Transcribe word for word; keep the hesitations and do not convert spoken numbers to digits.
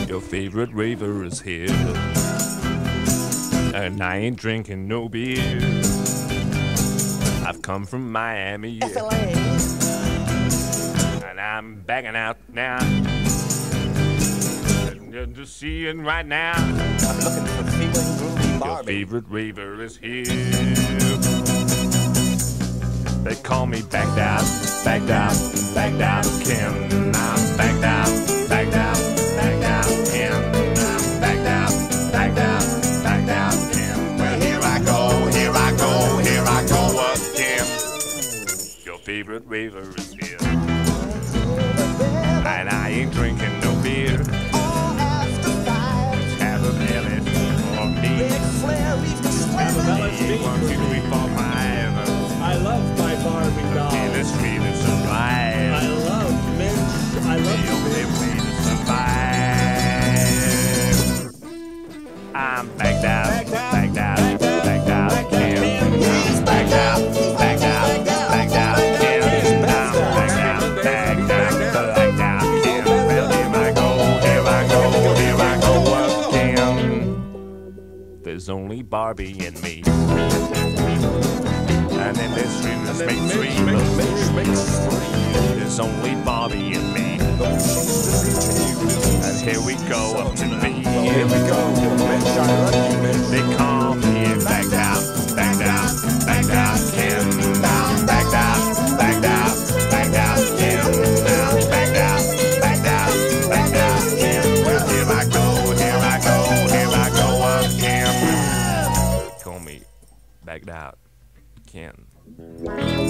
Your favorite raver is here, and I ain't drinking no beer. I've come from Miami, yeah, F L A, and I'm backing out now. And just seeing right now, I'm looking for feeling groovy your Barbie. favorite raver is here. They call me backed out, backed out, backed out Kim. I'm backed out, backed out, backed out Kim. I'm backed out, backed out, backed out Kim. Well, here I go, here I go, here I go again. Your favorite raver is here, and I ain't drinking no beer. Have a belly for me. Have a belly speak One, for two, three, me. four, five. I love my Barbie doll. In the street to survive. I love Mitch. I love The you, only Mitch. way to survive. I'm backed out, backed out, backed out, Kim. I'm backed out, backed out, backed out, Kim. I'm backed out, backed out, backed out, Kim. Well, here I go, here I go, here I go again. There's only Barbie in me, and then there's streams And then make Mitch three. makes Mitch makes three. There's only Barbie in me, and here we go up to me. Here we go, Mitch, I love you, Mitch. They call me backed out, backed out, backed out, Kim. Now backed out, backed out, backed out, Kim. Now backed out, backed out, backed out, Kim. Well, here I go, here I go, here I go again. Call me backed out, Kim.